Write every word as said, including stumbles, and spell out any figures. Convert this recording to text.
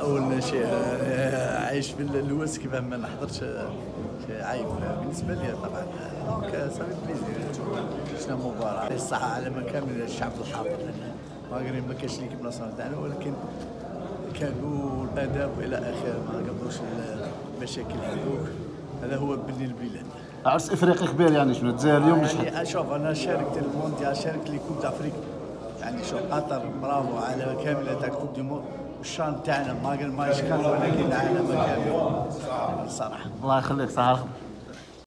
اول شيء آه، عايش في اللوز كيف ما نحضرش آه، شيء عيب بالنسبه لي طبعا. دونك صافي بليزير شفنا مباراه الصحه على ما كامل الشعب الحاضر، لان المغرب ما كانش ليك بلاصه تاعنا، ولكن كانوا الاداب والى اخره ما قبلوش المشاكل هذوك. هذا هو بني البلاد. عرس افريقي كبير يعني شنو الجزائر اليوم مش يعني شوف انا شاركت المونديال، شاركت لي كوب دافريك، يعني شوف قطر برافو على كامله تاع كوب دي موند. الشان تاعنا ما قال ما يشكر، ولكن على ما كامل الصراحه. الله يخليك صح.